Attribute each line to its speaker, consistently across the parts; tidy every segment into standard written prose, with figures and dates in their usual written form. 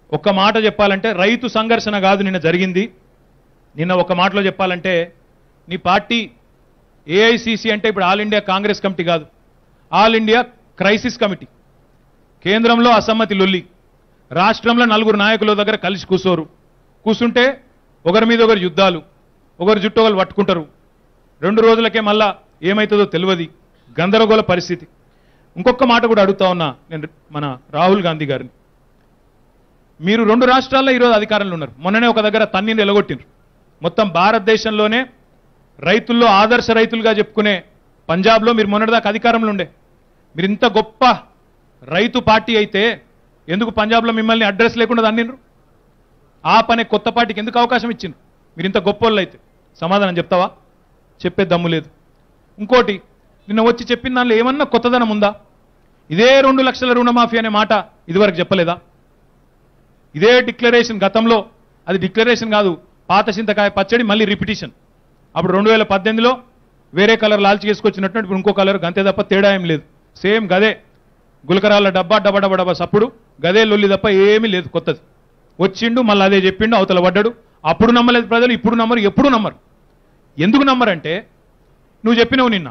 Speaker 1: ఒక్క మాట చెప్పాలంటే రైతు సంఘర్షణ కాదు నిన్న జరిగింది. నిన్న ఒక మాటలో చెప్పాలంటే నీ పార్టీ ఏఐసిసి అంటే ఇప్పుడు ఆల్ ఇండియా కాంగ్రెస్ కమిటీ కాదు, ఆల్ ఇండియా క్రైసిస్ కమిటీ. కేంద్రంలో అసమ్మతి లొల్లి, రాష్ట్రంలో నలుగురు నాయకుల దగ్గర కలిసి కూర్చుంటే ఒకరి మీద ఒకరు యుద్ధాలు, ఒకరు జుట్టు ఒకరు పట్టుకుంటారు. 2 రోజులకే మళ్ళా ఏమవుతుందో తెలియదు, గందరగోళ పరిస్థితి. ఇంకొక మాట కూడా అడుగుతా ఉన్నా నేను మన రాహుల్ గాంధీ గారిని. మీరు 2 రాష్ట్రాల్లో ఈరోజు అధికారంలో ఉన్నారు. మొన్ననే ఒక దగ్గర తన్నీని ఎలగొట్టినారు. మొత్తం భారతదేశంలోనే రైతుల్లో ఆదర్శ రైతులుగా చెప్పుకునే పంజాబ్లో మీరు మొన్నటిదాకా అధికారంలో ఉండే. మీరు ఇంత గొప్ప రైతు పార్టీ అయితే ఎందుకు పంజాబ్లో మిమ్మల్ని అడ్రస్ లేకుండా తన్నిండ్రు? ఆ పనే కొత్త పార్టీకి ఎందుకు అవకాశం ఇచ్చిండ్రు? మీరు ఇంత గొప్పోళ్ళు అయితే సమాధానం చెప్తావా? చెప్పే దమ్ము లేదు. ఇంకోటి, నిన్న వచ్చి చెప్పిన దానిలో ఏమన్నా కొత్తదనం ఉందా? ఇదే 2 లక్షల రుణమాఫీ అనే మాట ఇదివరకు చెప్పలేదా? ఇదే డిక్లరేషన్ గతంలో, అది డిక్లరేషన్ కాదు, పాత చింతకాయ పచ్చడి మళ్ళీ రిపిటిషన్. అప్పుడు 2018లో వేరే కలర్ లాల్చి చేసుకొచ్చినట్టు ఇప్పుడు ఇంకో కలర్, గంతే తప్ప తేడా ఏం లేదు. సేమ్ గదే గులకరాల డబ్బా డబ్బా డబ్బా డబ్బా సప్పుడు, గదే లొల్లి తప్ప ఏమీ లేదు కొత్తది. వచ్చిండు మళ్ళీ అదే చెప్పిండు, అవతల పడ్డాడు. అప్పుడు నమ్మలేదు ప్రజలు, ఇప్పుడు నమ్మరు, ఎప్పుడు నమ్మరు. ఎందుకు నమ్మరంటే నువ్వు చెప్పినావు నిన్న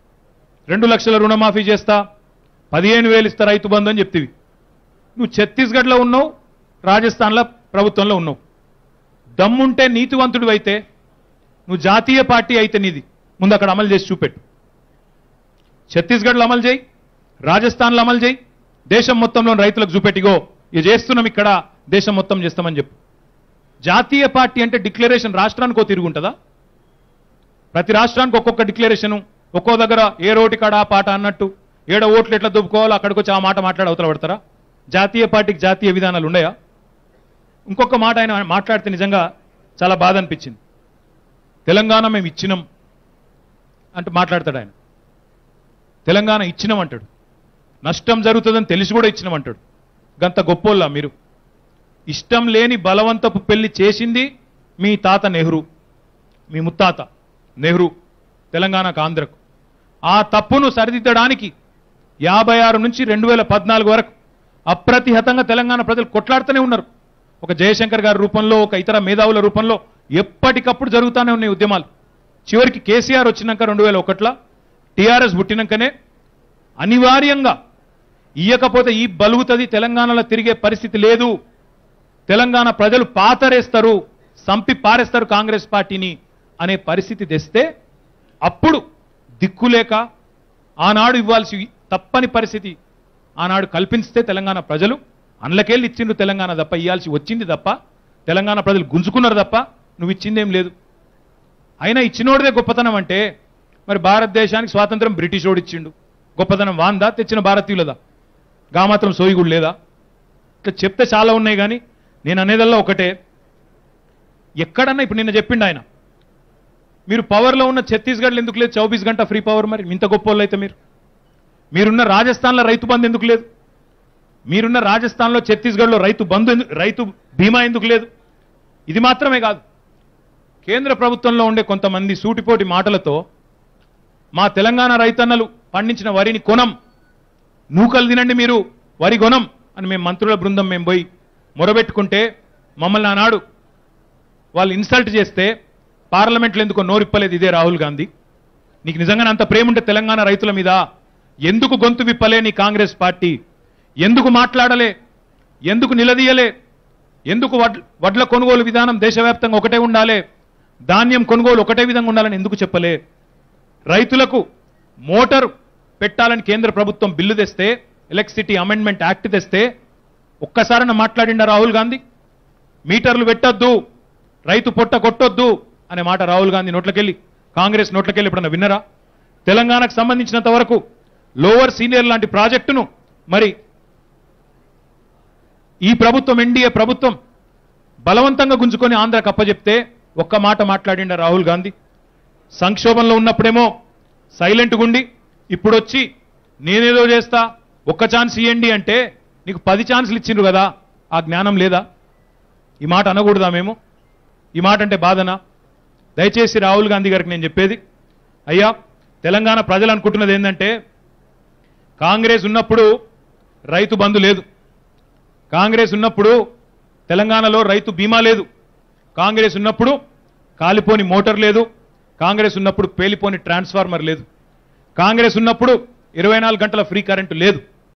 Speaker 1: 2 లక్షల రుణమాఫీ చేస్తా, 15,000 ఇస్తా రైతు బంధు అని చెప్తివి. నువ్వు ఛత్తీస్గఢ్లో ఉన్నావు, రాజస్థాన్లో ప్రభుత్వంలో ఉన్నావు. దమ్ముంటే నీతివంతుడు అయితే నువ్వు జాతీయ పార్టీ అయితే నీది ముందు అక్కడ అమలు చేసి చూపెట్టు. ఛత్తీస్గఢ్లో అమలు చేయి, రాజస్థాన్లో అమలు చేయి, దేశం మొత్తంలో రైతులకు చూపెట్టిగో ఇది చేస్తున్నాం ఇక్కడ, దేశం మొత్తం చేస్తామని చెప్పు. జాతీయ పార్టీ అంటే డిక్లరేషన్ రాష్ట్రానికి ఓ తిరుగుంటుందా? ప్రతి రాష్ట్రానికి ఒక్కొక్క డిక్లరేషను, ఒక్కో దగ్గర ఏ రోటి కాడ ఆ పాట అన్నట్టు ఏడ ఓట్లు ఎట్లా దుబ్బుకోవాలో అక్కడికి వచ్చి ఆ మాట మాట్లాడి అవతల పడతారా? జాతీయ పార్టీకి జాతీయ విధానాలు ఉన్నాయా? ఇంకొక మాట ఆయన మాట్లాడితే నిజంగా చాలా బాధ అనిపించింది. తెలంగాణ మేము ఇచ్చినాం అంటూ మాట్లాడతాడు ఆయన. తెలంగాణ ఇచ్చినాం అంటాడు, నష్టం జరుగుతుందని తెలిసి కూడా ఇచ్చినాం అంటాడు. గంత గొప్పోళ్ళ మీరు? ఇష్టం లేని బలవంతపు పెళ్లి చేసింది మీ తాత నెహ్రూ, మీ ముత్తాత నెహ్రూ తెలంగాణకు ఆంధ్రకు. ఆ తప్పును సరిదిద్దడానికి 56 నుంచి 2014 వరకు అప్రతిహతంగా తెలంగాణ ప్రజలు కొట్లాడుతూనే ఉన్నారు. ఒక జయశంకర్ గారి రూపంలో, ఒక ఇతర మేధావుల రూపంలో ఎప్పటికప్పుడు జరుగుతూనే ఉన్నాయి ఉద్యమాలు. చివరికి కేసీఆర్ వచ్చినాక 2001లో టీఆర్ఎస్ పుట్టినాకనే అనివార్యంగా ఇయ్యకపోతే ఈ బలుగుతుంది, తెలంగాణలో తిరిగే పరిస్థితి లేదు, తెలంగాణ ప్రజలు పాతరేస్తారు, సంపి పారేస్తారు కాంగ్రెస్ పార్టీని అనే పరిస్థితి తెస్తే అప్పుడు దిక్కులేక ఆనాడు ఇవ్వాల్సి తప్పని పరిస్థితి ఆనాడు కల్పిస్తే తెలంగాణ ప్రజలు అండ్లకెళ్ళి ఇచ్చిండ్రు తెలంగాణ తప్ప, ఇవ్వాల్సి వచ్చింది తప్ప, తెలంగాణ ప్రజలు గుంజుకున్నారు తప్ప నువ్వు ఇచ్చిందేం లేదు. అయినా ఇచ్చినోడిదే గొప్పతనం అంటే మరి భారతదేశానికి స్వాతంత్రం బ్రిటిష్ ఓడి ఇచ్చిండు, గొప్పతనం వాందా తెచ్చిన భారతీయులదా? గా మాత్రం సోయిగుడు లేదా? ఇట్లా చెప్తే చాలా ఉన్నాయి కానీ నేను అనేదల్లా ఒకటే, ఎక్కడన్నా ఇప్పుడు నిన్న చెప్పిండు ఆయన, మీరు పవర్లో ఉన్న ఛత్తీస్గఢ్లో ఎందుకు లేదు 24 గంట ఫ్రీ పవర్? మరి ఇంత గొప్ప వాళ్ళు అయితే మీరున్న రాజస్థాన్లో రైతు బంధు ఎందుకు లేదు? మీరున్న రాజస్థాన్లో ఛత్తీస్గఢ్లో రైతు బీమా ఎందుకు లేదు? ఇది మాత్రమే కాదు, కేంద్ర ప్రభుత్వంలో ఉండే కొంతమంది సూటిపోటి మాటలతో మా తెలంగాణ రైతన్నలు పండించిన వరిని కొనం, నూకలు తినండి మీరు, వరి కొనం అని మేము మంత్రుల బృందం మేము పోయి మొరబెట్టుకుంటే మమ్మల్ని ఆనాడు వాళ్ళు ఇన్సల్ట్ చేస్తే పార్లమెంట్లో ఎందుకో నోరిప్పలేదు ఇదే రాహుల్ గాంధీ. నీకు నిజంగానే అంత ప్రేమ ఉంటే తెలంగాణ రైతుల మీద ఎందుకు గొంతు విప్పలే నీ కాంగ్రెస్ పార్టీ? ఎందుకు మాట్లాడలే? ఎందుకు నిలదీయలే? ఎందుకు వడ్ల కొనుగోలు విధానం దేశవ్యాప్తంగా ఒకటే ఉండాలి, ధాన్యం కొనుగోలు ఒకటే విధంగా ఉండాలని ఎందుకు చెప్పలే? రైతులకు మోటార్ పెట్టాలని కేంద్ర ప్రభుత్వం బిల్లు తెస్తే, ఎలక్ట్రిసిటీ అమెండ్మెంట్ యాక్ట్ తెస్తే ఒక్కసారైనా మాట్లాడిండా రాహుల్ గాంధీ? మీటర్లు పెట్టొద్దు, రైతు పొట్ట కొట్టొద్దు అనే మాట రాహుల్ గాంధీ నోట్లకెళ్ళి, కాంగ్రెస్ నోట్లకెళ్ళి ఎప్పుడన్నా విన్నరా? తెలంగాణకు సంబంధించినంత వరకు లోవర్ సీనియర్ లాంటి ప్రాజెక్టును మరి ఈ ప్రభుత్వం, ఎన్డీఏ ప్రభుత్వం బలవంతంగా గుంజుకొని ఆంధ్రకు అప్పచెప్తే ఒక్క మాట మాట్లాడిండా రాహుల్ గాంధీ? సంక్షోభంలో ఉన్నప్పుడేమో సైలెంట్గా ఉండి ఇప్పుడు వచ్చి నేనేదో చేస్తా, ఒక్క ఛాన్స్ ఇవ్వండి అంటే నీకు 10 ఛాన్సులు ఇచ్చిండ్రు కదా, ఆ జ్ఞానం లేదా? ఈ మాట అనకూడదా మేము? ఈ మాట అంటే బాధనా? దయచేసి రాహుల్ గాంధీ గారికి నేను చెప్పేది, అయ్యా తెలంగాణ ప్రజలు అనుకుంటున్నది ఏంటంటే కాంగ్రెస్ ఉన్నప్పుడు రైతు బంధు లేదు, కాంగ్రెస్ ఉన్నప్పుడు తెలంగాణలో రైతు బీమా లేదు. కాంగ్రెస్ ఉన్నప్పుడు కాలిపోని మోటార్ లేదు. కాంగ్రెస్ ఉన్నప్పుడు పేలిపోని ట్రాన్స్ఫార్మర్ లేదు. కాంగ్రెస్ ఉన్నప్పుడు 24 గంటల ఫ్రీ కరెంటు లేదు.